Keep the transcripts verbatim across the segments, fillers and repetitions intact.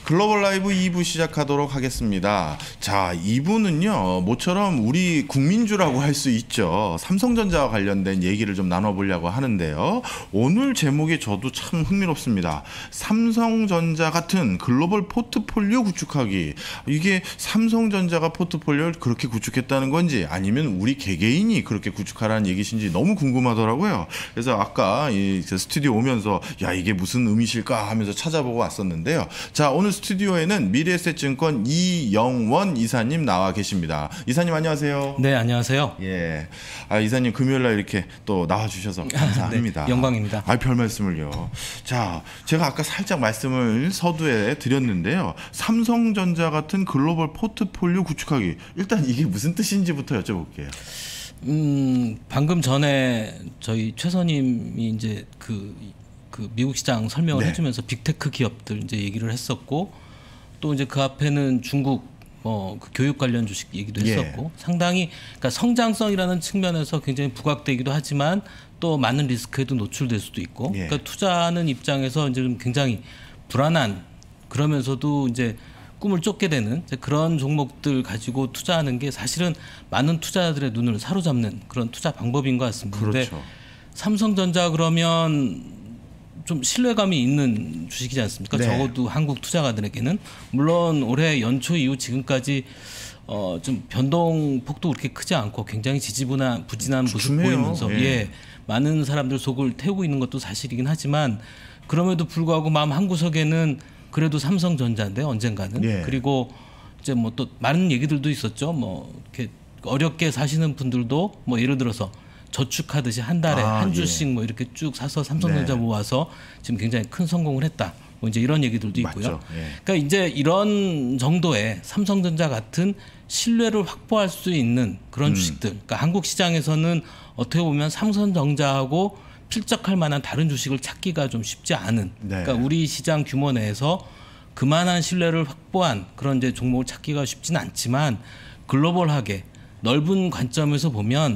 글로벌 라이브 이 부 시작하도록 하겠습니다. 자, 이 부는요, 모처럼 우리 국민주라고 할 수 있죠. 삼성전자와 관련된 얘기를 좀 나눠보려고 하는데요. 오늘 제목이 저도 참 흥미롭습니다. 삼성전자 같은 글로벌 포트폴리오 구축하기. 이게 삼성전자가 포트폴리오를 그렇게 구축했다는 건지 아니면 우리 개개인이 그렇게 구축하라는 얘기신지 너무 궁금하더라고요. 그래서 아까 이 스튜디오 오면서 야, 이게 무슨 의미실까 하면서 찾아보고 왔었는데요. 자, 오늘 스튜디오에는 미래에셋증권 이영원 이사님 나와 계십니다. 이사님 안녕하세요. 네, 안녕하세요. 예, 아, 이사님 금요일날 이렇게 또 나와주셔서 감사합니다. 네, 영광입니다. 아, 별 말씀을요. 자, 제가 아까 살짝 말씀을 서두에 드렸는데요. 삼성전자 같은 글로벌 포트폴리오 구축하기. 일단 이게 무슨 뜻인지부터 여쭤볼게요. 음, 방금 전에 저희 최선님이 이제 그, 그 미국 시장 설명을 네. 해주면서 빅테크 기업들 이제 얘기를 했었고, 또 이제 그 앞에는 중국 뭐 그 교육 관련 주식 얘기도 했었고, 예. 상당히 그러니까 성장성이라는 측면에서 굉장히 부각되기도 하지만 또 많은 리스크에도 노출될 수도 있고, 예. 그러니까 투자하는 입장에서 이제 좀 굉장히 불안한, 그러면서도 이제 꿈을 쫓게 되는 그런 종목들 가지고 투자하는 게 사실은 많은 투자자들의 눈을 사로잡는 그런 투자 방법인 것 같습니다. 그런데 그렇죠. 삼성전자 그러면 좀 신뢰감이 있는 주식이지 않습니까? 네. 적어도 한국 투자가들에게는. 물론 올해 연초 이후 지금까지 어 좀 변동 폭도 그렇게 크지 않고 굉장히 지지부진한 부진한 모습 주춤해요. 보이면서 예. 예, 많은 사람들 속을 태우고 있는 것도 사실이긴 하지만, 그럼에도 불구하고 마음 한구석에는 그래도 삼성전자인데 언젠가는. 예. 그리고 이제 뭐 또 많은 얘기들도 있었죠. 뭐 이렇게 어렵게 사시는 분들도 뭐 예를 들어서 저축하듯이 한 달에 아, 한 주씩 예. 뭐 이렇게 쭉 사서 삼성전자 네. 모아서 지금 굉장히 큰 성공을 했다. 뭐 이제 이런 얘기들도 있고요. 맞죠. 예. 그러니까 이제 이런 정도의 삼성전자 같은 신뢰를 확보할 수 있는 그런 음. 주식들. 그러니까 한국 시장에서는 어떻게 보면 삼성전자하고 필적할 만한 다른 주식을 찾기가 좀 쉽지 않은. 네. 그러니까 우리 시장 규모 내에서 그만한 신뢰를 확보한 그런 이제 종목을 찾기가 쉽지는 않지만, 글로벌하게 넓은 관점에서 보면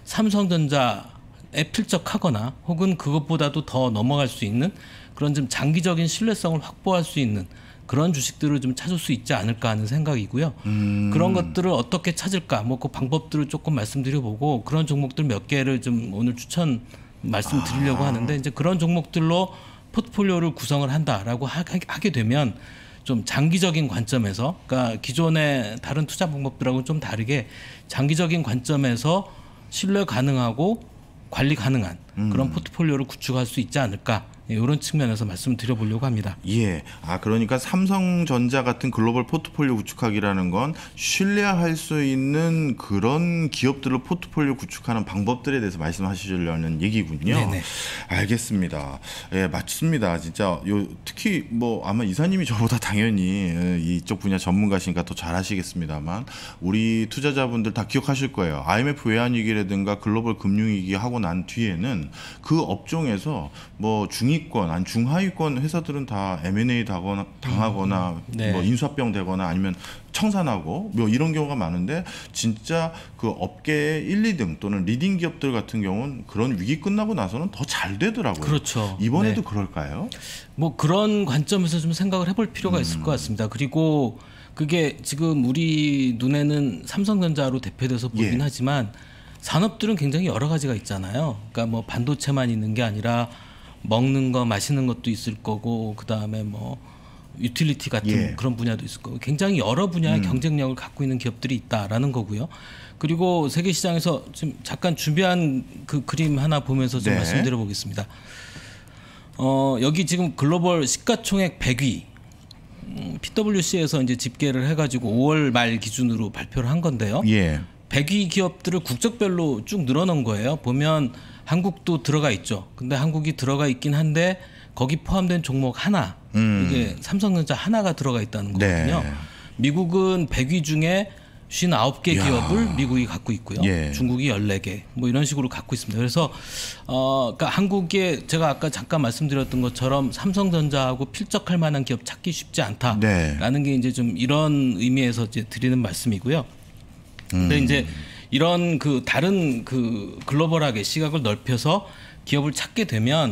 삼성전자에 필적하거나 혹은 그것보다도 더 넘어갈 수 있는 그런 좀 장기적인 신뢰성을 확보할 수 있는 그런 주식들을 좀 찾을 수 있지 않을까 하는 생각이고요. 음. 그런 것들을 어떻게 찾을까, 뭐 그 방법들을 조금 말씀드려보고 그런 종목들 몇 개를 좀 오늘 추천 말씀드리려고 아. 하는데, 이제 그런 종목들로 포트폴리오를 구성을 한다라고 하게 되면 좀 장기적인 관점에서, 그러니까 기존의 다른 투자 방법들하고는 좀 다르게 장기적인 관점에서 신뢰 가능하고 관리 가능한 음. 그런 포트폴리오를 구축할 수 있지 않을까, 이런 측면에서 말씀을 드려보려고 합니다. 예. 아, 그러니까 삼성전자 같은 글로벌 포트폴리오 구축하기라는 건 신뢰할 수 있는 그런 기업들을 포트폴리오 구축하는 방법들에 대해서 말씀하시려는 얘기군요. 네네. 알겠습니다. 예, 맞습니다. 진짜 요 특히 뭐 아마 이사님이 저보다 당연히 이쪽 분야 전문가시니까 더 잘하시겠습니다만, 우리 투자자분들 다 기억하실 거예요. 아이엠에프 외환위기라든가 글로벌 금융위기 하고 난 뒤에는 그 업종에서 뭐 중위 권, 아니 중하위권 회사들은 다 엠 앤 에이 당하거나, 당하거나 네. 뭐 인수합병 되거나 아니면 청산하고 뭐 이런 경우가 많은데, 진짜 그 업계의 일, 이 등 또는 리딩 기업들 같은 경우는 그런 위기 끝나고 나서는 더 잘 되더라고요. 그렇죠. 이번에도 네. 그럴까요? 뭐 그런 관점에서 좀 생각을 해볼 필요가 있을 것 같습니다. 그리고 그게 지금 우리 눈에는 삼성전자로 대표돼서 보이긴 예. 하지만 산업들은 굉장히 여러 가지가 있잖아요. 그러니까 뭐 반도체만 있는 게 아니라 먹는 거, 마시는 것도 있을 거고, 그 다음에 뭐 유틸리티 같은 예. 그런 분야도 있을 거고, 굉장히 여러 분야의 음. 경쟁력을 갖고 있는 기업들이 있다라는 거고요. 그리고 세계 시장에서 지금 잠깐 준비한 그 그림 하나 보면서 좀 네. 말씀드려 보겠습니다. 어, 여기 지금 글로벌 시가총액 백 위 음, 피더블유씨에서 이제 집계를 해가지고 오월 말 기준으로 발표를 한 건데요. 예. 백 위 기업들을 국적별로 쭉 늘어놓은 거예요. 보면 한국도 들어가 있죠. 근데 한국이 들어가 있긴 한데 거기 포함된 종목 하나, 음. 이게 삼성전자 하나가 들어가 있다는 거거든요. 네. 미국은 백 위 중에 오십구 개 야. 기업을 미국이 갖고 있고요. 예. 중국이 열네 개, 뭐 이런 식으로 갖고 있습니다. 그래서 어, 그러니까 한국에 제가 아까 잠깐 말씀드렸던 것처럼 삼성전자하고 필적할 만한 기업 찾기 쉽지 않다라는 네. 게 이제 좀 이런 의미에서 이제 드리는 말씀이고요. 근데 음. 이제 이런 그 다른 그 글로벌하게 시각을 넓혀서 기업을 찾게 되면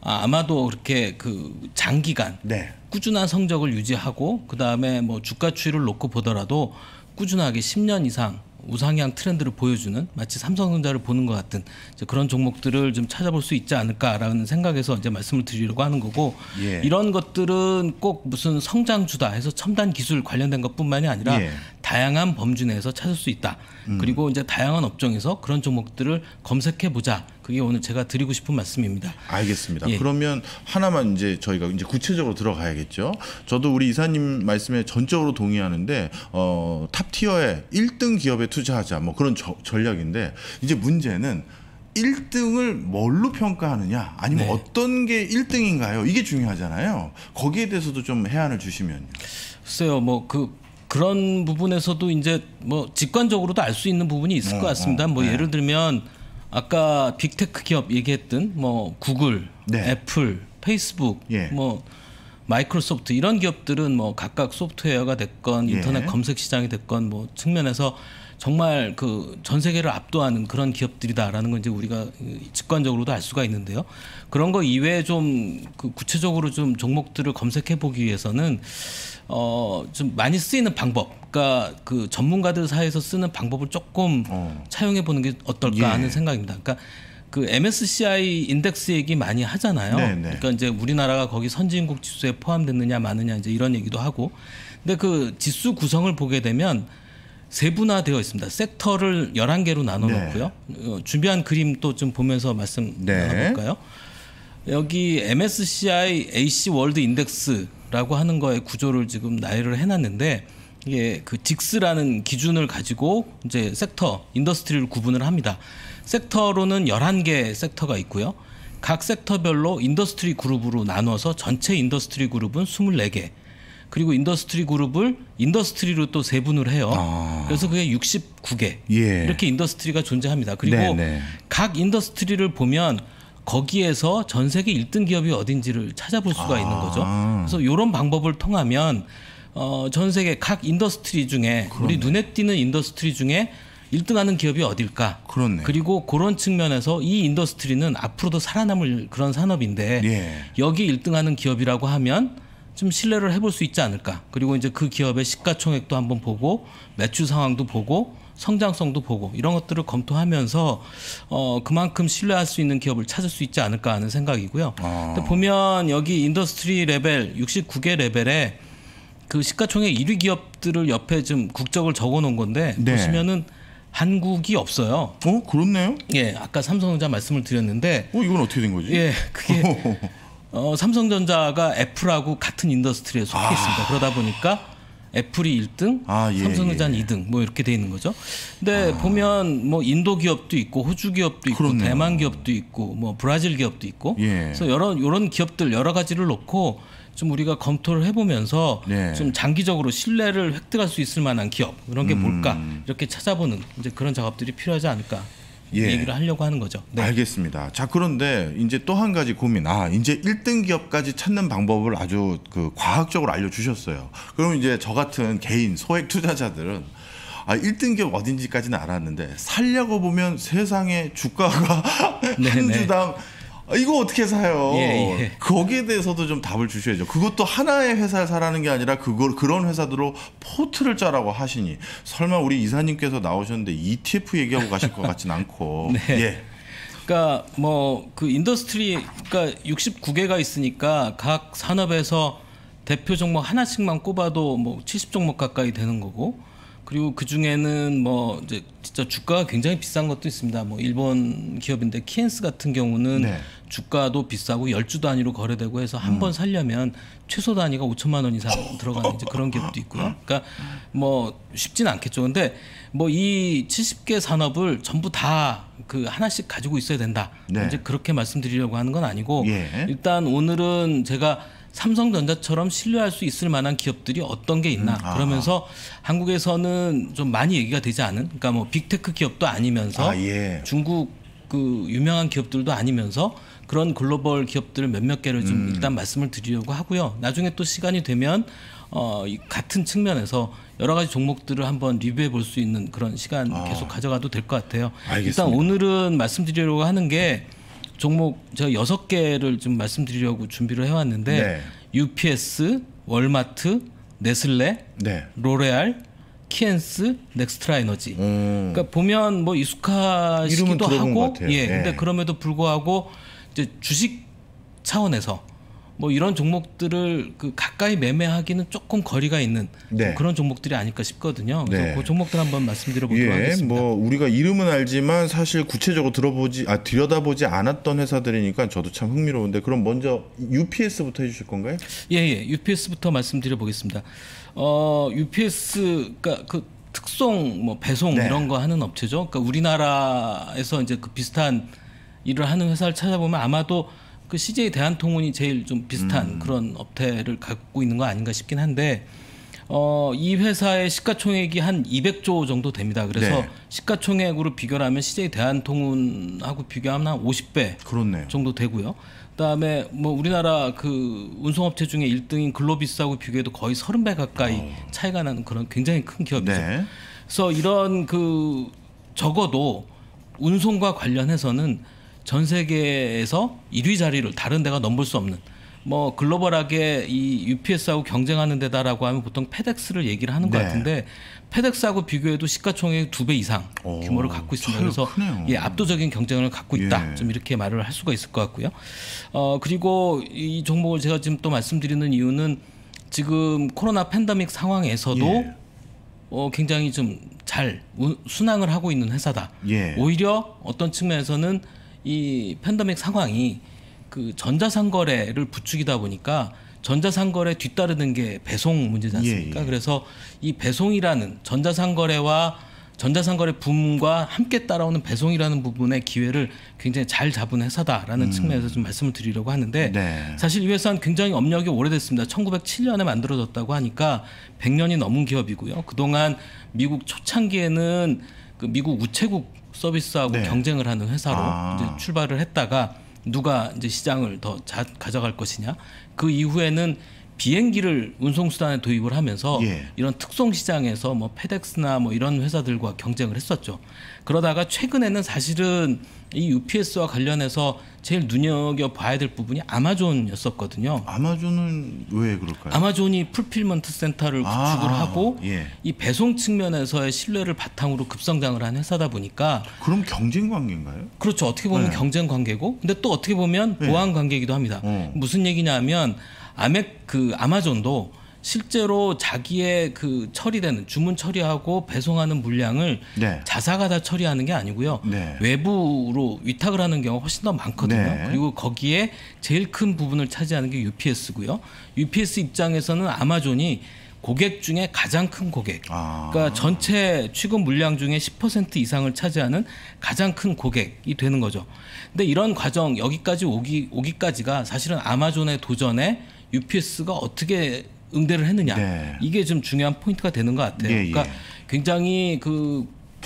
아, 아마도 그렇게 그 장기간 네. 꾸준한 성적을 유지하고 그 다음에 뭐 주가 추이를 놓고 보더라도 꾸준하게 십 년 이상 우상향 트렌드를 보여주는 마치 삼성전자를 보는 것 같은 이제 그런 종목들을 좀 찾아볼 수 있지 않을까라는 생각에서 이제 말씀을 드리려고 하는 거고 예. 이런 것들은 꼭 무슨 성장주다 해서 첨단 기술 관련된 것뿐만이 아니라 예. 다양한 범주 내에서 찾을 수 있다. 음. 그리고 이제 다양한 업종에서 그런 종목들을 검색해 보자. 그게 오늘 제가 드리고 싶은 말씀입니다. 알겠습니다. 예. 그러면 하나만 이제 저희가 이제 구체적으로 들어가야겠죠. 저도 우리 이사님 말씀에 전적으로 동의하는데 어, 탑 티어의 일 등 기업에 투자하자 뭐 그런 저, 전략인데 이제 문제는 일 등을 뭘로 평가하느냐 아니면 네. 어떤 게 일 등인가요? 이게 중요하잖아요. 거기에 대해서도 좀 해안을 주시면요. 글쎄요, 뭐 그 그런 부분에서도 이제 뭐 직관적으로도 알 수 있는 부분이 있을 어, 것 같습니다. 어, 뭐 네. 예를 들면 아까 빅테크 기업 얘기했던 뭐 구글, 네. 애플, 페이스북, 예. 뭐 마이크로소프트 이런 기업들은 뭐 각각 소프트웨어가 됐건 인터넷 예. 검색 시장이 됐건 뭐 측면에서 정말 그 전 세계를 압도하는 그런 기업들이다라는 건 이제 우리가 직관적으로도 알 수가 있는데요. 그런 거 이외에 좀 그 구체적으로 좀 종목들을 검색해 보기 위해서는 어 좀 많이 쓰이는 방법, 그러니까 그 전문가들 사이에서 쓰는 방법을 조금 어. 차용해 보는 게 어떨까 예. 하는 생각입니다. 그러니까 그 엠에스시아이 인덱스 얘기 많이 하잖아요. 네, 네. 그러니까 이제 우리나라가 거기 선진국 지수에 포함됐느냐 마느냐 이제 이런 얘기도 하고. 근데 그 지수 구성을 보게 되면 세분화되어 있습니다. 섹터를 열한 개로 나눠 네. 놓고요. 어, 준비한 그림 또 좀 보면서 말씀 네. 나눠볼까요? 여기 엠에스시아이 에이씨 월드 인덱스라고 하는 거의 구조를 지금 나열을 해놨는데 이게 그 직스라는 기준을 가지고 이제 섹터, 인더스트리를 구분을 합니다. 섹터로는 열한 개 섹터가 있고요. 각 섹터별로 인더스트리 그룹으로 나눠서 전체 인더스트리 그룹은 이십사 개. 그리고 인더스트리 그룹을 인더스트리로 또 세분을 해요. 아. 그래서 그게 육십구 개. 예. 이렇게 인더스트리가 존재합니다. 그리고 네, 네. 각 인더스트리를 보면 거기에서 전 세계 일 등 기업이 어딘지를 찾아볼 수가 아. 있는 거죠. 그래서 이런 방법을 통하면 어, 전 세계 각 인더스트리 중에 우리 눈에 띄는 인더스트리 중에 일 등 하는 기업이 어딜까? 그렇네. 그리고 그런 측면에서 이 인더스트리는 앞으로도 살아남을 그런 산업인데 예. 여기 일 등 하는 기업이라고 하면 좀 신뢰를 해볼 수 있지 않을까. 그리고 이제 그 기업의 시가총액도 한번 보고 매출 상황도 보고 성장성도 보고 이런 것들을 검토하면서 어 그만큼 신뢰할 수 있는 기업을 찾을 수 있지 않을까 하는 생각이고요. 아. 근데 보면 여기 인더스트리 레벨 육십구 개 레벨에 그 시가총액 일 위 기업들을 옆에 좀 국적을 적어 놓은 건데 네. 보시면은 한국이 없어요. 어 그렇네요. 예, 아까 삼성전자 말씀을 드렸는데 어 이건 어떻게 된 거지? 예, 그게 어, 삼성전자가 애플하고 같은 인더스트리에 속해 아. 있습니다. 그러다 보니까 애플이 일 등, 아, 예, 삼성전자는 예. 이 등 뭐 이렇게 돼 있는 거죠. 근데 보면 뭐 인도 기업도 있고 호주 기업도 있고 그렇네요. 대만 기업도 있고 뭐 브라질 기업도 있고 예. 그래서 여러 이런 기업들 여러 가지를 놓고 좀 우리가 검토를 해보면서 네. 좀 장기적으로 신뢰를 획득할 수 있을 만한 기업 그런 게 뭘까 이렇게 찾아보는 이제 그런 작업들이 필요하지 않을까 예. 얘기를 하려고 하는 거죠. 네. 알겠습니다. 자 그런데 이제 또 한 가지 고민. 아 이제 일 등 기업까지 찾는 방법을 아주 그 과학적으로 알려주셨어요. 그럼 이제 저 같은 개인 소액 투자자들은 아 일 등 기업 어딘지까지는 알았는데 살려고 보면 세상에 주가가 네, 한 네. 주당 아, 이거 어떻게 사요? 예, 예. 거기에 대해서도 좀 답을 주셔야죠. 그것도 하나의 회사를 사라는 게 아니라 그걸 그런 회사들로 포트를 짜라고 하시니 설마 우리 이사님께서 나오셨는데 이티에프 얘기하고 가실 것 같진 않고. 네. 예. 그러니까 뭐 그 인더스트리 그러니까 육십구 개가 있으니까 각 산업에서 대표 종목 하나씩만 꼽아도 뭐 칠십 종목 가까이 되는 거고 그리고 그 중에는 뭐 이제 진짜 주가가 굉장히 비싼 것도 있습니다. 뭐 일본 기업인데 키엔스 같은 경우는 네. 주가도 비싸고 열 주 단위로 거래되고 해서 한 번 살려면 최소 단위가 오천만 원 이상 들어가는 이제 그런 기업도 있고요. 그러니까 뭐 쉽지는 않겠죠. 근데 뭐 이 칠십 개 산업을 전부 다 그 하나씩 가지고 있어야 된다. 네. 이제 그렇게 말씀드리려고 하는 건 아니고 예. 일단 오늘은 제가 삼성전자처럼 신뢰할 수 있을 만한 기업들이 어떤 게 있나 음, 그러면서 한국에서는 좀 많이 얘기가 되지 않은 그러니까 뭐 빅테크 기업도 아니면서 아, 예. 중국 그 유명한 기업들도 아니면서 그런 글로벌 기업들 몇몇 개를 좀 음. 일단 말씀을 드리려고 하고요. 나중에 또 시간이 되면 어, 이 같은 측면에서 여러 가지 종목들을 한번 리뷰해 볼 수 있는 그런 시간 아. 계속 가져가도 될 것 같아요. 알겠습니다. 일단 오늘은 말씀드리려고 하는 게 종목 제가 여섯 개를 좀 말씀드리려고 준비를 해왔는데 네. 유피에스, 월마트, 네슬레, 네. 로레알, 키엔스, 넥스트라 에너지. 음. 그러니까 보면 뭐 이름은 익숙하시기도 들어본 것 하고, 같아요. 예. 네. 근데 그럼에도 불구하고 이제 주식 차원에서 뭐 이런 종목들을 그 가까이 매매하기는 조금 거리가 있는 네. 그런 종목들이 아닐까 싶거든요. 그래서 네. 그 종목들 한번 말씀드려보도록 예, 하겠습니다. 뭐 우리가 이름은 알지만 사실 구체적으로 들어보지 아 들여다보지 않았던 회사들이니까 저도 참 흥미로운데 그럼 먼저 유피에스부터 해주실 건가요? 예, 예. 유피에스부터 말씀드려 보겠습니다. 어, 유피에스가 그 특송 뭐 배송 네. 이런 거 하는 업체죠. 그러니까 우리나라에서 이제 그 비슷한 일을 하는 회사를 찾아보면 아마도 그 씨제이 대한통운이 제일 좀 비슷한 음. 그런 업태를 갖고 있는 거 아닌가 싶긴 한데 어, 이 회사의 시가총액이 한 이백조 정도 됩니다. 그래서 네. 시가총액으로 비교를 하면 씨제이 대한통운하고 비교하면 한 오십 배 그렇네요. 정도 되고요. 그다음에 뭐 우리나라 그 운송업체 중에 일 등인 글로비스하고 비교해도 거의 서른 배 가까이 오. 차이가 나는 그런 굉장히 큰 기업이죠. 네. 그래서 이런 그 적어도 운송과 관련해서는 전 세계에서 일 위 자리를 다른 데가 넘볼 수 없는 뭐 글로벌하게 이 유피에스하고 경쟁하는 데다라고 하면 보통 페덱스를 얘기를 하는 것 네. 같은데 페덱스하고 비교해도 시가총액 두 배 이상 오, 규모를 갖고 있습니다. 차이가 그래서 크네요. 예, 압도적인 경쟁을 갖고 있다. 예. 좀 이렇게 말을 할 수가 있을 것 같고요. 어, 그리고 이 종목을 제가 지금 또 말씀드리는 이유는 지금 코로나 팬데믹 상황에서도 예. 어, 굉장히 좀 잘 순항을 하고 있는 회사다. 예. 오히려 어떤 측면에서는 이 팬데믹 상황이 그 전자상거래를 부추기다 보니까 전자상거래 뒤따르는 게 배송 문제지 않습니까? 예, 예. 그래서 이 배송이라는 전자상거래와 전자상거래 붐과 함께 따라오는 배송이라는 부분의 기회를 굉장히 잘 잡은 회사다라는 음. 측면에서 좀 말씀을 드리려고 하는데 네. 사실 이 회사는 굉장히 업력이 오래됐습니다. 천구백칠 년에 만들어졌다고 하니까 백 년이 넘은 기업이고요. 그동안 미국 초창기에는 그 미국 우체국 서비스하고 네. 경쟁을 하는 회사로 아. 이제 출발을 했다가 누가 이제 시장을 더 자, 가져갈 것이냐. 그 이후에는 비행기를 운송수단에 도입을 하면서 예. 이런 특송 시장에서 뭐 페덱스나 뭐 이런 회사들과 경쟁을 했었죠. 그러다가 최근에는 사실은 이 유피에스와 관련해서 제일 눈여겨 봐야 될 부분이 아마존이었었거든요. 아마존은 왜 그럴까요? 아마존이 풀필먼트 센터를 구축을 아, 하고 예. 이 배송 측면에서의 신뢰를 바탕으로 급성장을 한 회사다 보니까 그럼 경쟁 관계인가요? 그렇죠. 어떻게 보면 네. 경쟁 관계고 근데 또 어떻게 보면 네. 보완 관계이기도 합니다. 어. 무슨 얘기냐면 아메 그 아마존도 실제로 자기의 그 처리되는 주문 처리하고 배송하는 물량을 네. 자사가 다 처리하는 게 아니고요. 네. 외부로 위탁을 하는 경우가 훨씬 더 많거든요. 네. 그리고 거기에 제일 큰 부분을 차지하는 게 유피에스고요. 유피에스 입장에서는 아마존이 고객 중에 가장 큰 고객, 아. 그러니까 전체 취급 물량 중에 십 퍼센트 이상을 차지하는 가장 큰 고객이 되는 거죠. 근데 이런 과정 여기까지 오기 오기까지가 사실은 아마존의 도전에 유피에스가 어떻게 응대를 했느냐 네. 이게 좀 중요한 포인트가 되는 것 같아요. 예, 예. 그러니까 굉장히 그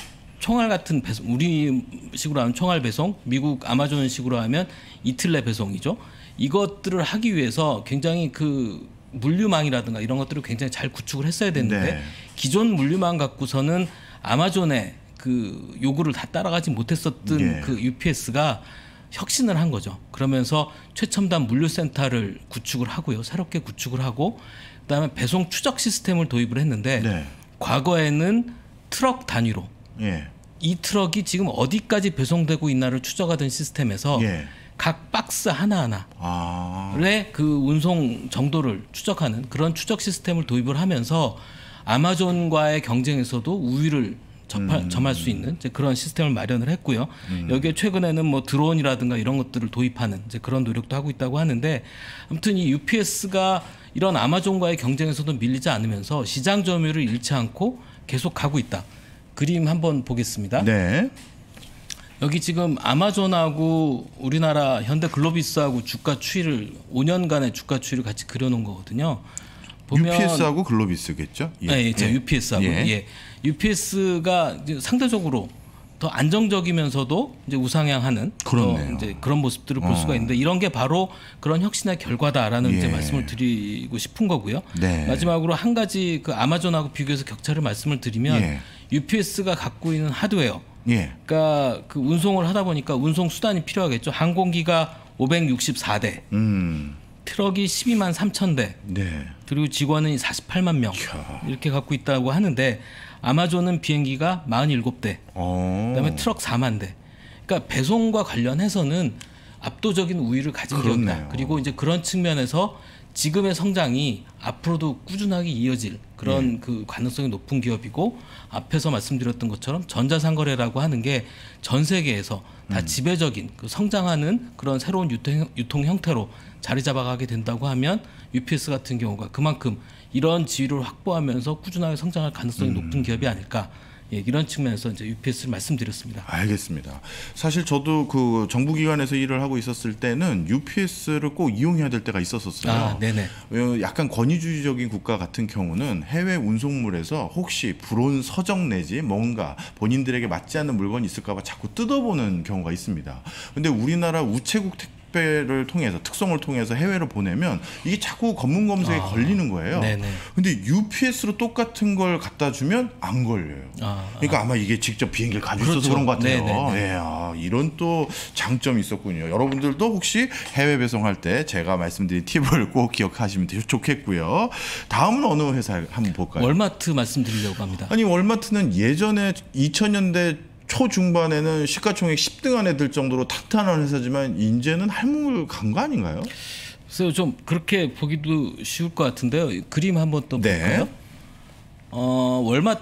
총알 같은 배송, 우리식으로 하면 총알 배송, 미국 아마존식으로 하면 이틀 내 배송이죠. 이것들을 하기 위해서 굉장히 그 물류망이라든가 이런 것들을 굉장히 잘 구축을 했어야 됐는데 네. 기존 물류망 갖고서는 아마존의 그 요구를 다 따라가지 못했었던 예. 그 유피에스가 혁신을 한 거죠. 그러면서 최첨단 물류센터를 구축을 하고요. 새롭게 구축을 하고 그다음에 배송 추적 시스템을 도입을 했는데 네. 과거에는 트럭 단위로 예. 이 트럭이 지금 어디까지 배송되고 있나를 추적하던 시스템에서 예. 각 박스 하나하나의 아. 그 운송 정도를 추적하는 그런 추적 시스템을 도입을 하면서 아마존과의 경쟁에서도 우위를 접할, 음. 점할 수 있는 이제 그런 시스템을 마련을 했고요. 음. 여기에 최근에는 뭐 드론이라든가 이런 것들을 도입하는 이제 그런 노력도 하고 있다고 하는데 아무튼 이 유피에스가 이런 아마존과의 경쟁에서도 밀리지 않으면서 시장 점유율을 잃지 않고 계속 가고 있다. 그림 한번 보겠습니다. 네. 여기 지금 아마존하고 우리나라 현대 글로비스하고 주가 추이를 오 년간의 주가 추이를 같이 그려놓은 거거든요. 보면 유피에스하고 글로비스겠죠? 예, 예, 제 유피에스하고 예. 예. 유피에스가 이제 상대적으로 더 안정적이면서도 이제 우상향하는 그렇네요. 더 이제 그런 모습들을 볼 어. 수가 있는데 이런 게 바로 그런 혁신의 결과다라는 예. 이제 말씀을 드리고 싶은 거고요. 네. 마지막으로 한 가지 그 아마존하고 비교해서 격차를 말씀을 드리면 예. 유피에스가 갖고 있는 하드웨어 예. 그러니까 그 운송을 하다 보니까 운송 수단이 필요하겠죠. 항공기가 오백육십사 대, 음. 트럭이 십이만 삼천 대, 네. 그리고 직원은 사십팔만 명 이야. 이렇게 갖고 있다고 하는데 아마존은 비행기가 사십칠 대, 어. 그다음에 트럭 사만 대. 그러니까 배송과 관련해서는 압도적인 우위를 가진 그렇네요. 기업이다. 그리고 이제 그런 측면에서 지금의 성장이 앞으로도 꾸준하게 이어질 그런 예. 그 가능성이 높은 기업이고, 앞에서 말씀드렸던 것처럼 전자상거래라고 하는 게 전 세계에서 다 음. 지배적인 그 성장하는 그런 새로운 유통, 유통 형태로 자리 잡아가게 된다고 하면 유피에스 같은 경우가 그만큼 이런 지위를 확보하면서 꾸준하게 성장할 가능성이 음. 높은 기업이 아닐까. 예, 이런 측면에서 이제 유피에스를 말씀드렸습니다. 알겠습니다. 사실 저도 그 정부기관에서 일을 하고 있었을 때는 유피에스를 꼭 이용해야 될 때가 있었었어요. 아, 네네. 왜 약간 권위주의적인 국가 같은 경우는 해외 운송물에서 혹시 불온 서적 내지 뭔가 본인들에게 맞지 않는 물건이 있을까봐 자꾸 뜯어보는 경우가 있습니다. 근데 우리나라 우체국 택배를 통해서 특송을 통해서 해외로 보내면 이게 자꾸 검문 검색에 아, 걸리는 거예요. 네네. 근데 유피에스로 똑같은 걸 갖다 주면 안 걸려요. 아, 그러니까 아마 이게 직접 비행기를 가지고 있어서 그렇죠. 그런 것 같아요. 네네네. 예, 아, 이런 또 장점이 있었군요. 여러분들도 혹시 해외 배송할 때 제가 말씀드린 팁을 꼭 기억하시면 되게 좋겠고요. 다음은 어느 회사 한번 볼까요? 월마트 말씀드리려고 합니다. 아니 월마트는 예전에 이천 년대 초중반에는 시가총액 십 등 안에 들 정도로 탄탄한 회사지만 이제는 할물 간 거 아닌가요? 그래서 좀 그렇게 보기도 쉬울 것 같은데요. 그림 한번 또 네. 볼까요? 어,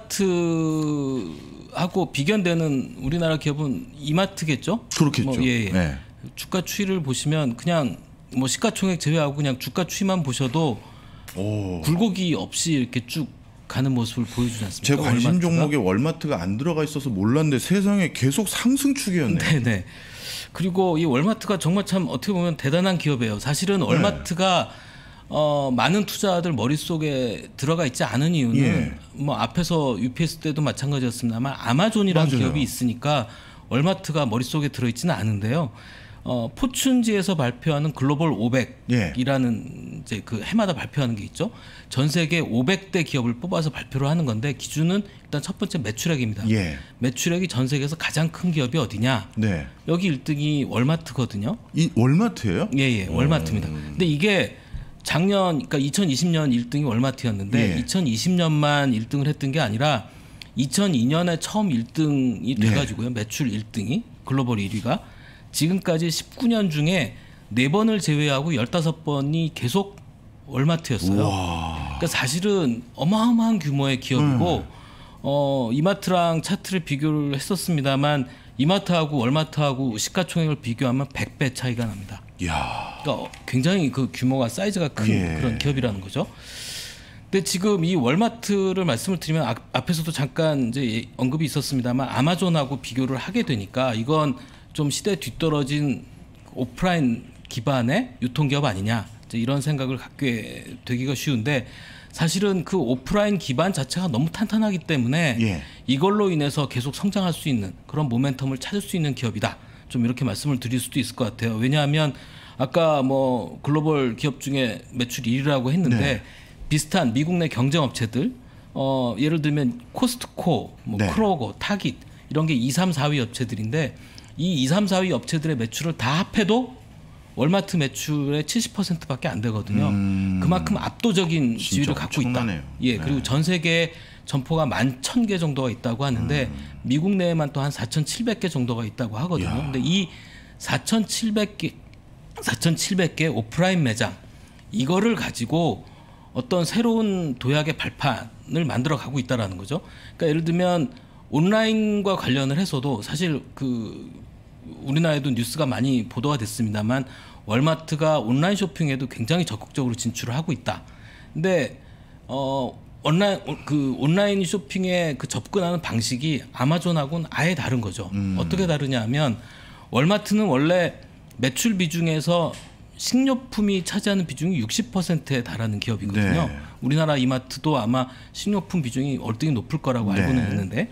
월마트하고 비견되는 우리나라 기업은 이마트겠죠? 그렇겠죠. 뭐, 예, 예. 네. 주가 추이를 보시면 그냥 뭐 시가총액 제외하고 그냥 주가 추이만 보셔도 오. 굴곡이 없이 이렇게 쭉 가는 모습을 보여주지 않습니까? 제 관심 월마트가? 종목에 월마트가 안 들어가 있어서 몰랐는데 세상에 계속 상승축이었네요. 네네. 그리고 이 월마트가 정말 참 어떻게 보면 대단한 기업이에요. 사실은 네. 월마트가 어, 많은 투자자들 머릿속에 들어가 있지 않은 이유는 예. 뭐 앞에서 유피에스 때도 마찬가지였습니다만 아마존이라는 맞아요. 기업이 있으니까 월마트가 머릿속에 들어있지는 않은데요. 어, 포춘지에서 발표하는 글로벌 오백이라는 예. 이제 그 해마다 발표하는 게 있죠. 전 세계 오백 대 기업을 뽑아서 발표를 하는 건데 기준은 일단 첫 번째 매출액입니다. 예. 매출액이 전 세계에서 가장 큰 기업이 어디냐? 네. 여기 일 등이 월마트거든요. 이 월마트예요? 예, 예, 월마트입니다. 근데 이게 작년, 그러니까 이천이십 년 일 등이 월마트였는데 예. 이천이십 년만 일 등을 했던 게 아니라 이천이 년에 처음 일 등이 돼가지고요. 매출 일 등이 글로벌 일 위가 지금까지 십구 년 중에 네 번을 제외하고 열다섯 번이 계속 월마트였어요. 우와. 그러니까 사실은 어마어마한 규모의 기업이고 음. 어, 이마트랑 차트를 비교를 했었습니다만 이마트하고 월마트하고 시가총액을 비교하면 백 배 차이가 납니다. 이야. 그러니까 굉장히 그 규모가 사이즈가 큰 예. 그런 기업이라는 거죠. 근데 지금 이 월마트를 말씀을 드리면 아, 앞에서도 잠깐 이제 언급이 있었습니다만 아마존하고 비교를 하게 되니까 이건 좀 시대에 뒤떨어진 오프라인 기반의 유통기업 아니냐 이제 이런 생각을 갖게 되기가 쉬운데 사실은 그 오프라인 기반 자체가 너무 탄탄하기 때문에 예. 이걸로 인해서 계속 성장할 수 있는 그런 모멘텀을 찾을 수 있는 기업이다. 좀 이렇게 말씀을 드릴 수도 있을 것 같아요. 왜냐하면 아까 뭐 글로벌 기업 중에 매출 일 위라고 했는데 네. 비슷한 미국 내 경쟁 업체들 어, 예를 들면 코스트코, 뭐 네. 크로거, 타깃 이런 게 이, 삼, 사 위 업체들인데 이 이, 삼, 사 위 업체들의 매출을 다 합해도 월마트 매출의 칠십 퍼센트밖에 안 되거든요. 음. 그만큼 압도적인 진짜 지위를 갖고 있다. 엄청나네요. 예, 그리고 네. 전 세계에 점포가 만 천 개 정도가 있다고 하는데 음. 미국 내에만 또 한 사천칠백 개 정도가 있다고 하거든요. 야. 근데 이 사천칠백 개 사천칠백 개 오프라인 매장 이거를 가지고 어떤 새로운 도약의 발판을 만들어 가고 있다라는 거죠. 그러니까 예를 들면 온라인과 관련을 해서도 사실 그 우리나라에도 뉴스가 많이 보도가 됐습니다만 월마트가 온라인 쇼핑에도 굉장히 적극적으로 진출을 하고 있다. 근데 어 온라인 그 온라인 쇼핑에 그 접근하는 방식이 아마존하고는 아예 다른 거죠. 음. 어떻게 다르냐면 월마트는 원래 매출 비중에서 식료품이 차지하는 비중이 육십 퍼센트에 달하는 기업이거든요. 네. 우리나라 이마트도 아마 식료품 비중이 얼등히 높을 거라고 알고는 네. 있는데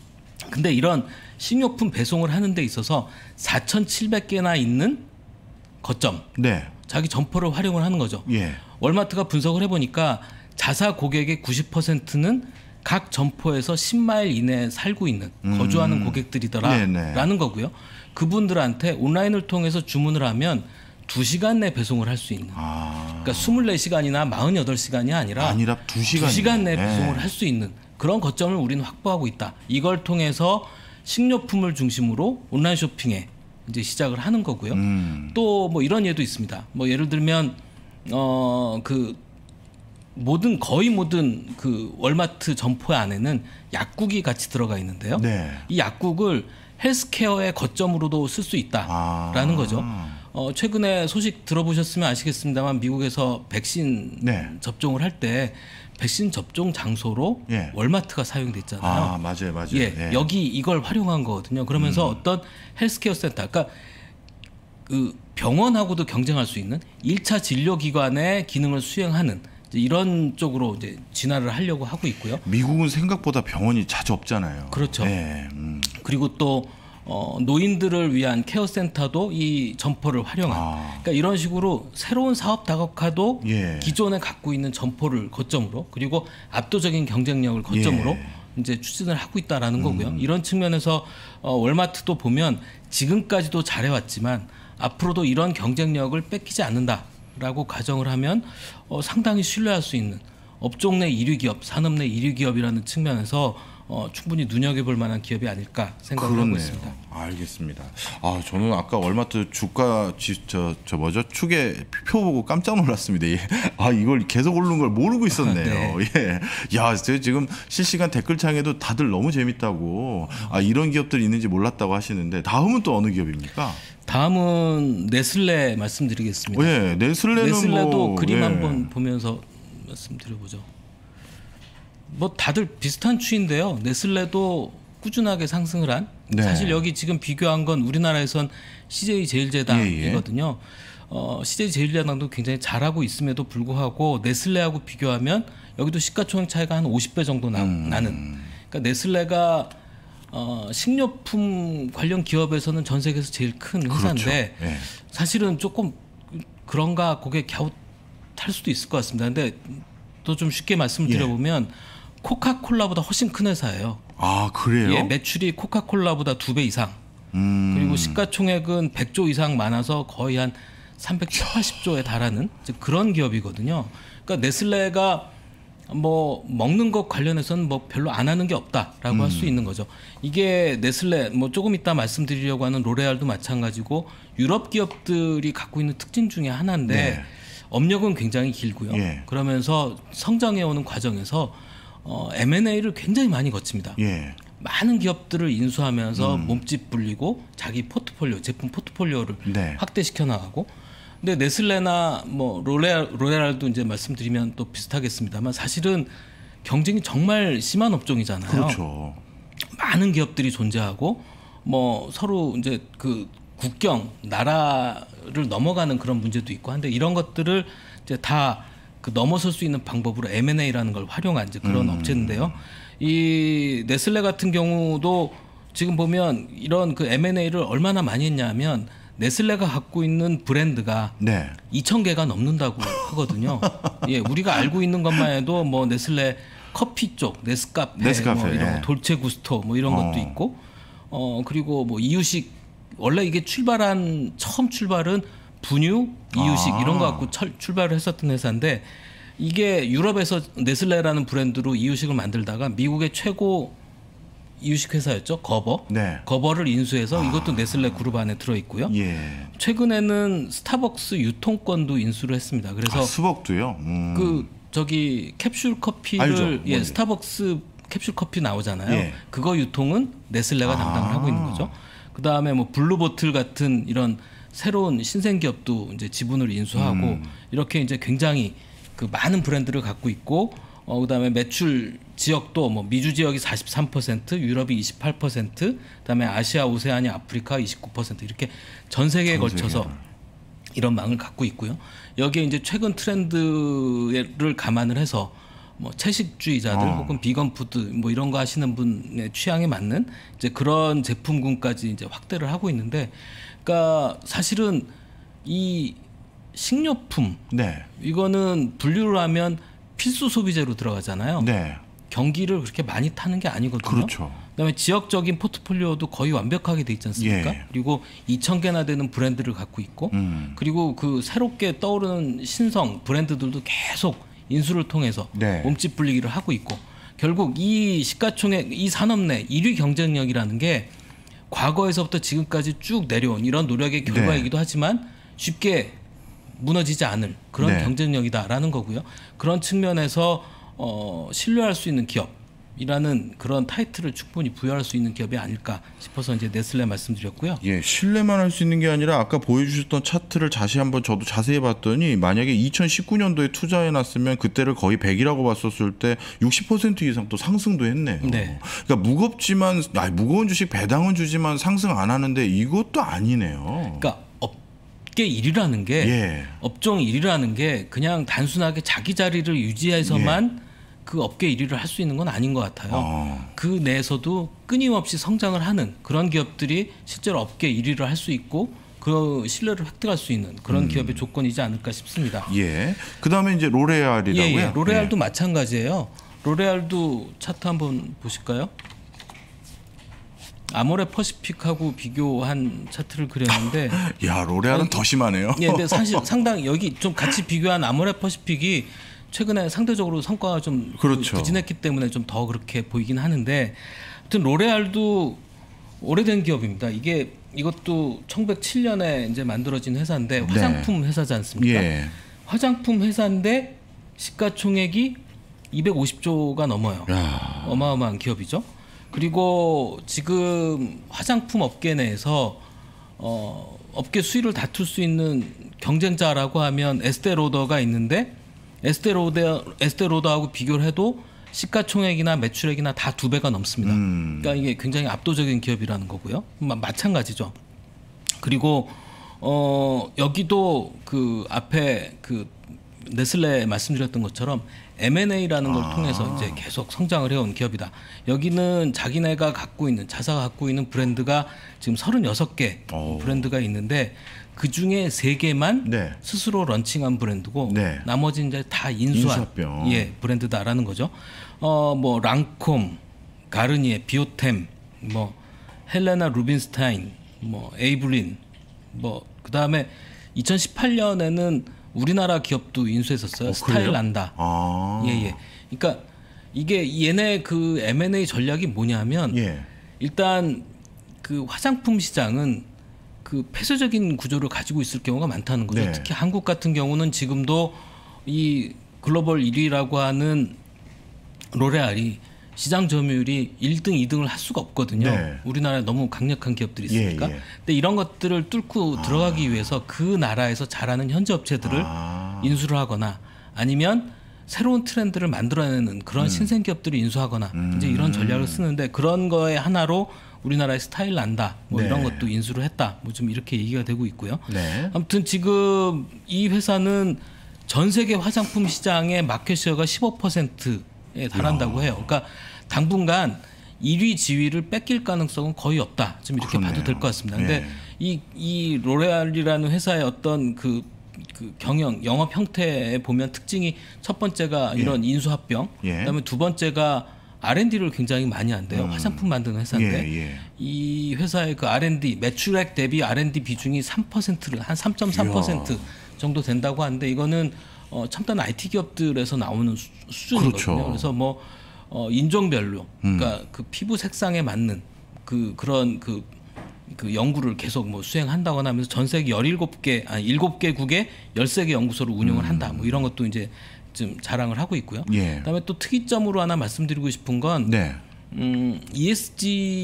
근데 이런 식료품 배송을 하는 데 있어서 사천칠백 개나 있는 거점, 네. 자기 점포를 활용을 하는 거죠. 예. 월마트가 분석을 해보니까 자사 고객의 구십 퍼센트는 각 점포에서 십 마일 이내에 살고 있는 거주하는 음. 고객들이더라라는 네네. 거고요. 그분들한테 온라인을 통해서 주문을 하면 두 시간 내 배송을 할 수 있는. 아. 그러니까 스물네 시간이나 마흔여덟 시간이 아니라 아니라 두 시간. 두 시간 내 네. 배송을 할 수 있는 그런 거점을 우리는 확보하고 있다. 이걸 통해서 식료품을 중심으로 온라인 쇼핑에 이제 시작을 하는 거고요. 음. 또 뭐 이런 예도 있습니다. 뭐 예를 들면 어 그 모든 거의 모든 그 월마트 점포 안에는 약국이 같이 들어가 있는데요. 네. 이 약국을 헬스케어의 거점으로도 쓸 수 있다라는 아. 거죠. 어, 최근에 소식 들어보셨으면 아시겠습니다만 미국에서 백신 네. 접종을 할 때 백신 접종 장소로 예. 월마트가 사용됐잖아요. 아, 맞아요, 맞아요. 예, 예. 여기 이걸 활용한 거거든요. 그러면서 음. 어떤 헬스케어 센터, 그러니까 그 병원하고도 경쟁할 수 있는 일 차 진료기관의 기능을 수행하는 이제 이런 쪽으로 이제 진화를 하려고 하고 있고요. 미국은 생각보다 병원이 자주 없잖아요. 그렇죠. 예. 음. 그리고 또 어, 노인들을 위한 케어 센터도 이 점포를 활용한. 아. 그러니까 이런 식으로 새로운 사업 다각화도 예. 기존에 갖고 있는 점포를 거점으로 그리고 압도적인 경쟁력을 거점으로 예. 이제 추진을 하고 있다라는 거고요. 이런 측면에서 어, 월마트도 보면 지금까지도 잘해왔지만 앞으로도 이런 경쟁력을 뺏기지 않는다라고 가정을 하면 어, 상당히 신뢰할 수 있는 업종 내 일 위 기업, 산업 내 일 위 기업이라는 측면에서 어, 충분히 눈여겨볼 만한 기업이 아닐까 생각을 하고 있습니다. 알겠습니다. 아, 저는 아까 월마트 주가 지, 저, 저 뭐죠? 축에 표 보고 깜짝 놀랐습니다. 예. 아, 이걸 계속 오르는 걸 모르고 있었네요. 네. 예. 야, 제가 지금 실시간 댓글창에도 다들 너무 재밌다고, 아, 이런 기업들이 있는지 몰랐다고 하시는데, 다음은 또 어느 기업입니까? 다음은 네슬레 말씀드리겠습니다. 예, 네슬레는 네슬레도 뭐, 그림 예. 한번 보면서 말씀드려보죠. 뭐 다들 비슷한 추인데요. 네슬레도 꾸준하게 상승을 한. 네. 사실 여기 지금 비교한 건 우리나라에선 씨제이 제일제당이거든요. 어, 씨제이 제일제당도 굉장히 잘하고 있음에도 불구하고 네슬레하고 비교하면 여기도 시가총액 차이가 한 오십 배 정도 나, 음. 나는. 그러니까 네슬레가 어, 식료품 관련 기업에서는 전 세계에서 제일 큰 회사인데 그렇죠. 예. 사실은 조금 그런가 고개 갸웃할 수도 있을 것 같습니다. 근데 또 좀 쉽게 말씀을 예. 드려보면 코카콜라보다 훨씬 큰 회사예요. 아, 그래요? 예, 매출이 코카콜라보다 두 배 이상. 음. 그리고 시가총액은 백조 이상 많아서 거의 한 삼백팔십조에 달하는 이제 그런 기업이거든요. 그러니까 네슬레가 뭐 먹는 것 관련해서는 뭐 별로 안 하는 게 없다라고 음. 할 수 있는 거죠. 이게 네슬레 뭐 조금 이따 말씀드리려고 하는 로레알도 마찬가지고 유럽 기업들이 갖고 있는 특징 중에 하나인데 네. 업력은 굉장히 길고요. 예. 그러면서 성장해 오는 과정에서 어, 엠 앤 에이를 굉장히 많이 거칩니다. 예. 많은 기업들을 인수하면서 음. 몸집 불리고 자기 포트폴리오, 제품 포트폴리오를 네. 확대시켜 나가고. 근데 네슬레나 뭐 로레알, 로레알도 이제 말씀드리면 또 비슷하겠습니다만 사실은 경쟁이 정말 심한 업종이잖아요. 그렇죠. 많은 기업들이 존재하고 뭐 서로 이제 그 국경 나라를 넘어가는 그런 문제도 있고 한데 이런 것들을 이제 다 그 넘어설 수 있는 방법으로 엠 앤 에이라는 걸 활용한 이제 그런 음. 업체인데요. 이 네슬레 같은 경우도 지금 보면 이런 그 엠 앤 에이를 얼마나 많이 했냐면 네슬레가 갖고 있는 브랜드가 네. 이천 개가 넘는다고 하거든요. 예, 우리가 알고 있는 것만 해도 뭐 네슬레 커피 쪽, 네스카페, 네스카페, 뭐 이런 예. 돌체 구스토 뭐 이런 것도 어. 있고, 어 그리고 뭐 이유식 원래 이게 출발한 처음 출발은 분유, 이유식 아. 이런 거 갖고 철, 출발을 했었던 회사인데 이게 유럽에서 네슬레라는 브랜드로 이유식을 만들다가 미국의 최고 이유식 회사였죠. 거버. 네. 거버를 인수해서 이것도 네슬레 그룹 안에 들어 있고요. 예. 최근에는 스타벅스 유통권도 인수를 했습니다. 그래서 아, 수벅도요? 음. 그 저기 캡슐 커피를 알죠. 예, 뭔지. 스타벅스 캡슐 커피 나오잖아요. 예. 그거 유통은 네슬레가 아. 담당을 하고 있는 거죠. 그다음에 뭐 블루보틀 같은 이런 새로운 신생 기업도 이제 지분을 인수하고 음. 이렇게 이제 굉장히 그 많은 브랜드를 갖고 있고 어 그다음에 매출 지역도 뭐 미주 지역이 사십삼 퍼센트, 유럽이 이십팔 퍼센트, 그다음에 아시아, 오세아니, 아프리카 이십구 퍼센트 이렇게 전 세계에 전 걸쳐서 세계를. 이런 망을 갖고 있고요. 여기에 이제 최근 트렌드를 감안을 해서 뭐 채식주의자들 어. 혹은 비건 푸드 뭐 이런 거 하시는 분의 취향에 맞는 이제 그런 제품군까지 이제 확대를 하고 있는데, 그러니까 사실은 이 식료품 네. 이거는 분류를 하면 필수 소비재로 들어가잖아요. 네. 경기를 그렇게 많이 타는 게 아니거든요. 그렇죠. 그다음에 지역적인 포트폴리오도 거의 완벽하게 돼 있지 않습니까? 예. 그리고 이천 개나 되는 브랜드를 갖고 있고 음. 그리고 그 새롭게 떠오르는 신성 브랜드들도 계속 인수를 통해서 네. 몸집 불리기를 하고 있고 결국 이 시가총액 이 산업 내 일 위 경쟁력이라는 게 과거에서부터 지금까지 쭉 내려온 이런 노력의 결과이기도 네. 하지만 쉽게 무너지지 않을 그런 네. 경쟁력이다라는 거고요. 그런 측면에서 어, 신뢰할 수 있는 기업이라는 그런 타이틀을 충분히 부여할 수 있는 기업이 아닐까 싶어서 이제 네슬레 말씀드렸고요. 예, 신뢰만 할 수 있는 게 아니라 아까 보여주셨던 차트를 다시 한번 저도 자세히 봤더니 만약에 이천십구 년도에 투자해놨으면 그때를 거의 백이라고 봤었을 때 육십 퍼센트 이상 또 상승도 했네요. 네. 그러니까 무겁지만 아, 무거운 주식 배당은 주지만 상승 안 하는데 이것도 아니네요. 그러니까 업계 일 위라는 게 예. 업종 일 위라는 게 그냥 단순하게 자기 자리를 유지해서만 예. 그 업계 일 위를 할 수 있는 건 아닌 것 같아요. 어. 그 내에서도 끊임없이 성장을 하는 그런 기업들이 실제로 업계 일 위를 할 수 있고 그 신뢰를 획득할 수 있는 그런 음. 기업의 조건이지 않을까 싶습니다. 예. 그다음에 이제 로레알이라고요. 예, 예. 로레알도 예. 마찬가지예요. 로레알도 차트 한번 보실까요? 아모레 퍼시픽하고 비교한 차트를 그렸는데 야, 로레알은 아니, 더 심하네요. 예, 근데 사실 상당히 여기 좀 같이 비교한 아모레 퍼시픽이 최근에 상대적으로 성과가 좀 그렇죠. 부진했기 때문에 좀 더 그렇게 보이긴 하는데, 하여튼 로레알도 오래된 기업입니다. 이게 이것도 천구백칠 년에 이제 만들어진 회사인데 화장품 네. 회사지 않습니까? 예. 화장품 회사인데 시가총액이 이백오십조가 넘어요. 야. 어마어마한 기업이죠. 그리고 지금 화장품 업계 내에서 어, 업계 수위를 다툴 수 있는 경쟁자라고 하면 에스테로더가 있는데 에스테로더 에스테로더하고 비교를 해도 시가총액이나 매출액이나 다 두 배가 넘습니다. 음. 그러니까 이게 굉장히 압도적인 기업이라는 거고요. 마, 마찬가지죠. 그리고 어, 여기도 그 앞에 그 네슬레 말씀드렸던 것처럼 엠 앤 에이라는 걸 아. 통해서 이제 계속 성장을 해온 기업이다. 여기는 자기네가 갖고 있는 자사가 갖고 있는 브랜드가 지금 서른여섯 개 오. 브랜드가 있는데 그 중에 세 개만 네. 스스로 런칭한 브랜드고 네. 나머지 이제 다 인수한 인수합병. 예, 브랜드다라는 거죠. 어, 뭐 랑콤, 가르니에, 비오템, 뭐 헬레나 루빈스타인, 뭐 에이블린, 뭐 그다음에 이천십팔 년에는 우리나라 기업도 인수했었어요. 어, 스타일란다. 아. 예, 예. 그러니까 이게 얘네 그 엠 앤 에이 전략이 뭐냐면 예. 일단 그 화장품 시장은 그 폐쇄적인 구조를 가지고 있을 경우가 많다는 거죠. 네. 특히 한국 같은 경우는 지금도 이 글로벌 일 위라고 하는 로레알이 시장 점유율이 일 등, 이 등을 할 수가 없거든요. 네. 우리나라에 너무 강력한 기업들이 있으니까. 예, 예. 근데 이런 것들을 뚫고 아. 들어가기 위해서 그 나라에서 잘하는 현지 업체들을 아. 인수를 하거나 아니면 새로운 트렌드를 만들어내는 그런 음. 신생 기업들을 인수하거나 음. 이제 이런 전략을 쓰는데 그런 거에 하나로 우리나라의 스타일 난다 뭐 네. 이런 것도 인수를 했다 뭐 좀 이렇게 얘기가 되고 있고요. 네. 아무튼 지금 이 회사는 전 세계 화장품 시장의 마켓시어가 십오 퍼센트에 달한다고 야. 해요. 그러니까 당분간 일 위 지위를 뺏길 가능성은 거의 없다. 좀 이렇게 그러네요. 봐도 될 것 같습니다. 근데 네. 이, 이 로레알이라는 회사의 어떤 그, 그 경영, 영업 형태에 보면 특징이 첫 번째가 이런 인수합병, 예. 그다음에 두 번째가 알 앤 디를 굉장히 많이 한대요. 음. 화장품 만드는 회사인데 예, 예. 이 회사의 그 알 앤 디 매출액 대비 알 앤 디 비중이 삼 퍼센트를 한 삼 점 삼 퍼센트 정도 된다고 하는데 이거는 어, 첨단 아이 티 기업들에서 나오는 수, 수준이거든요. 그렇죠. 그래서 뭐 어, 인종별로 음. 그러니까 그 피부 색상에 맞는 그 그런 그 그 연구를 계속 뭐 수행한다거나 하면서 전 세계 열일곱 개 아니 일곱 개국에 열세 개 연구소를 운영을 음. 한다. 뭐 이런 것도 이제 좀 자랑을 하고 있고요. 예. 그다음에 또 특이점으로 하나 말씀드리고 싶은 건 네. 음, 이 에스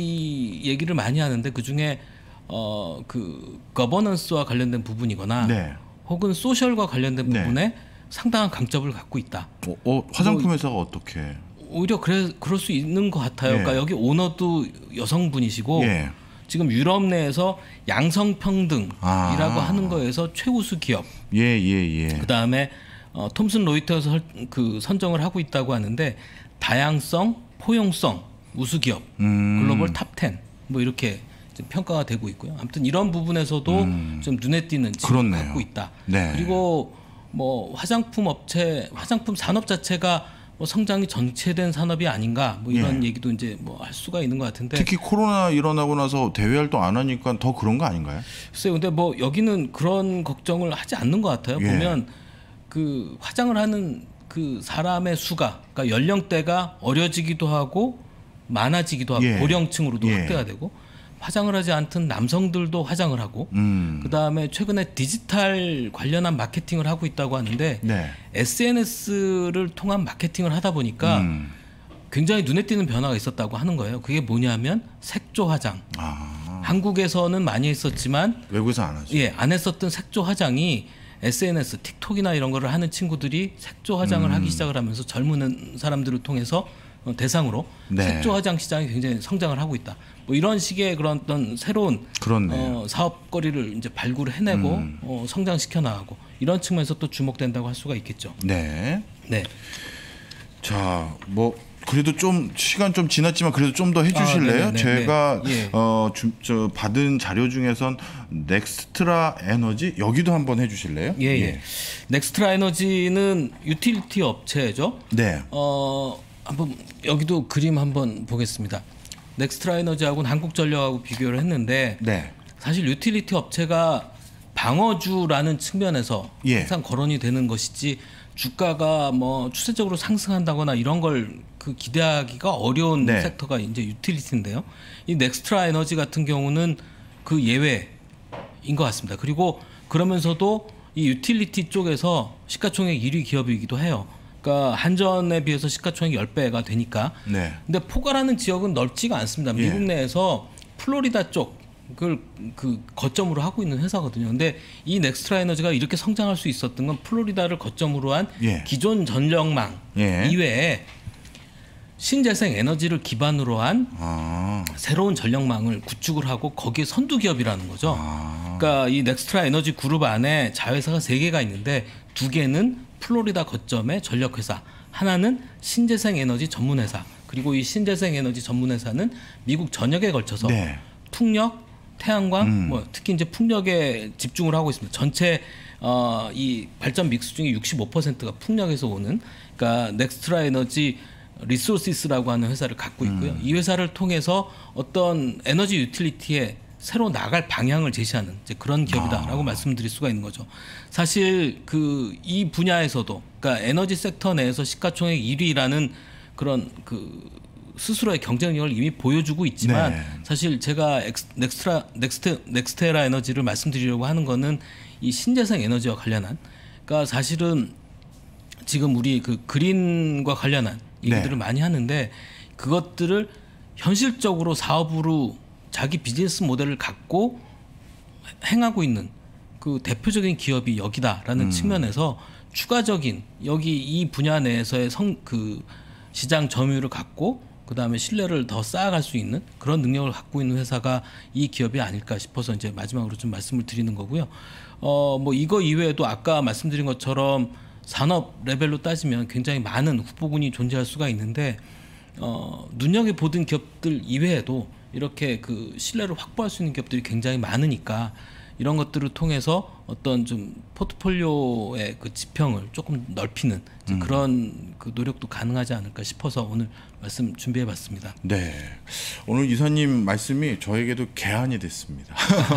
지 얘기를 많이 하는데 그 중에 어, 그 거버넌스와 관련된 부분이거나 네. 혹은 소셜과 관련된 네. 부분에 상당한 강점을 갖고 있다. 어, 어, 화장품 회사가 어떻게? 오히려 그래 그럴 수 있는 것 같아요. 예. 그러니까 여기 오너도 여성분이시고 예. 지금 유럽 내에서 양성평등이라고 아. 하는 거에서 최우수 기업. 예, 예, 예. 그 다음에 어, 톰슨 로이터에서 설- 그 선정을 하고 있다고 하는데 다양성, 포용성 우수 기업, 음. 글로벌 탑 텐 뭐 이렇게 이제 평가가 되고 있고요. 아무튼 이런 부분에서도 음. 좀 눈에 띄는 지위를 그렇네요. 갖고 있다. 네. 그리고 뭐 화장품 업체, 화장품 산업 자체가 뭐 성장이 정체된 산업이 아닌가 뭐 이런 예. 얘기도 이제 뭐 할 수가 있는 것 같은데 특히 코로나 일어나고 나서 대외 활동 안 하니까 더 그런 거 아닌가요? 글쎄요. 근데 뭐 여기는 그런 걱정을 하지 않는 것 같아요. 예. 보면 그 화장을 하는 그 사람의 수가 그러니까 연령대가 어려지기도 하고 많아지기도 하고 예. 고령층으로도 예. 확대가 되고 화장을 하지 않던 남성들도 화장을 하고 음. 그다음에 최근에 디지털 관련한 마케팅을 하고 있다고 하는데 네. 에스엔에스를 통한 마케팅을 하다 보니까 음. 굉장히 눈에 띄는 변화가 있었다고 하는 거예요. 그게 뭐냐면 색조 화장. 아. 한국에서는 많이 했었지만 외국에서 안 하죠. 예, 안 했었던 색조 화장이 에스엔에스, 틱톡이나 이런 거를 하는 친구들이 색조 화장을 음. 하기 시작을 하면서 젊은 사람들을 통해서 어, 대상으로 네. 색조 화장 시장이 굉장히 성장을 하고 있다. 뭐 이런 식의 그런 어떤 새로운 그렇네요. 어, 사업거리를 이제 발굴을 해내고 음. 어, 성장시켜 나가고 이런 측면에서 또 주목된다고 할 수가 있겠죠. 네. 네. 자, 뭐 그래도 좀 시간 좀 지났지만 그래도 좀 더 해주실래요? 아, 네네네. 제가 예. 어, 주, 저 받은 자료 중에선 넥스트라 에너지 여기도 한번 해주실래요? 예, 예. 넥스트라 에너지는 유틸리티 업체죠. 네. 어, 한번 여기도 그림 한번 보겠습니다. 넥스트라 에너지하고는 한국전력하고 비교를 했는데 네. 사실 유틸리티 업체가 방어주라는 측면에서 예. 항상 거론이 되는 것이지 주가가 뭐 추세적으로 상승한다거나 이런 걸 그 기대하기가 어려운 네. 섹터가 이제 유틸리티인데요. 이 넥스트라 에너지 같은 경우는 그 예외인 것 같습니다. 그리고 그러면서도 이 유틸리티 쪽에서 시가총액 일 위 기업이기도 해요. 그러니까 한전에 비해서 시가총액 십 배가 되니까. 네. 근데 포가라는 지역은 넓지가 않습니다. 예. 미국 내에서 플로리다 쪽을 그 거점으로 하고 있는 회사거든요. 근데 이 넥스트라 에너지가 이렇게 성장할 수 있었던 건 플로리다를 거점으로 한 예. 기존 전력망 예. 이외에 신재생 에너지를 기반으로 한 아. 새로운 전력망을 구축을 하고 거기에 선두 기업이라는 거죠. 아. 그러니까 이 넥스트라 에너지 그룹 안에 자회사가 세 개가 있는데 두 개는 플로리다 거점의 전력회사, 하나는 신재생 에너지 전문회사, 그리고 이 신재생 에너지 전문회사는 미국 전역에 걸쳐서 네. 풍력, 태양광, 음. 뭐 특히 이제 풍력에 집중을 하고 있습니다. 전체 어, 이 발전 믹스 중에 육십오 퍼센트가 풍력에서 오는, 그러니까 넥스트라 에너지 리소시스라고 하는 회사를 갖고 있고요. 음. 이 회사를 통해서 어떤 에너지 유틸리티에 새로 나갈 방향을 제시하는 이제 그런 기업이다라고 아. 말씀드릴 수가 있는 거죠. 사실 그 이 분야에서도, 그러니까 에너지 섹터 내에서 시가총액 일 위라는 그런 그 스스로의 경쟁력을 이미 보여주고 있지만 네. 사실 제가 엑스, 넥스트라 넥스트 넥스테라 에너지를 말씀드리려고 하는 거는 이 신재생 에너지와 관련한, 그러니까 사실은 지금 우리 그 그린과 관련한 얘기들을 네. 많이 하는데 그것들을 현실적으로 사업으로 자기 비즈니스 모델을 갖고 행하고 있는 그 대표적인 기업이 여기다라는 음. 측면에서 추가적인 여기 이 분야 내에서의 성 그 시장 점유율을 갖고 그다음에 신뢰를 더 쌓아갈 수 있는 그런 능력을 갖고 있는 회사가 이 기업이 아닐까 싶어서 이제 마지막으로 좀 말씀을 드리는 거고요. 어 뭐 이거 이외에도 아까 말씀드린 것처럼 산업 레벨로 따지면 굉장히 많은 후보군이 존재할 수가 있는데 어, 눈여겨보던 기업들 이외에도 이렇게 그 신뢰를 확보할 수 있는 기업들이 굉장히 많으니까 이런 것들을 통해서 어떤 좀 포트폴리오의 그 지평을 조금 넓히는 이제 음. 그런 그 노력도 가능하지 않을까 싶어서 오늘 말씀 준비해봤습니다. 네. 오늘 이사님 말씀이 저에게도 개안이 됐습니다.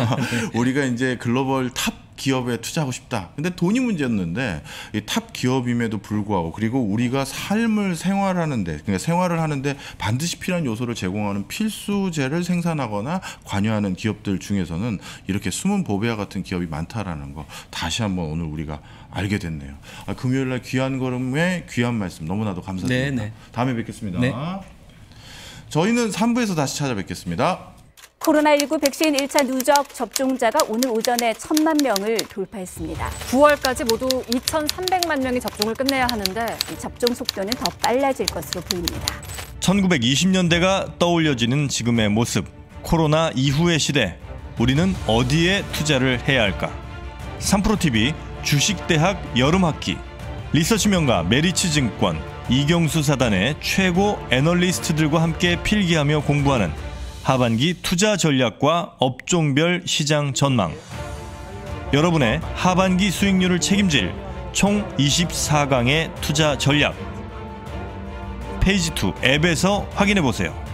우리가 이제 글로벌 탑 기업에 투자하고 싶다. 근데 돈이 문제였는데 이 탑 기업임에도 불구하고, 그리고 우리가 삶을 생활하는데, 그러니까 생활을 하는데 반드시 필요한 요소를 제공하는 필수재를 생산하거나 관여하는 기업들 중에서는 이렇게 숨은 보배와 같은 기업이 많다라는 거 다시 한번 오늘 우리가 알게 됐네요. 아, 금요일날 귀한 걸음의 귀한 말씀 너무나도 감사드립니다. 네네. 다음에 뵙겠습니다. 네. 저희는 삼 부에서 다시 찾아뵙겠습니다. 코로나십구 백신 일 차 누적 접종자가 오늘 오전에 천만 명을 돌파했습니다. 구월까지 모두 이천삼백만 명이 접종을 끝내야 하는데 이 접종 속도는 더 빨라질 것으로 보입니다. 천구백이십 년대가 떠올려지는 지금의 모습, 코로나 이후의 시대, 우리는 어디에 투자를 해야 할까? 삼프로티비 주식대학 여름학기, 리서치 명가 메리츠증권, 이경수 사단의 최고 애널리스트들과 함께 필기하며 공부하는 하반기 투자 전략과 업종별 시장 전망. 여러분의 하반기 수익률을 책임질 총 이십사 강의 투자 전략. 페이지 투 앱에서 확인해 보세요.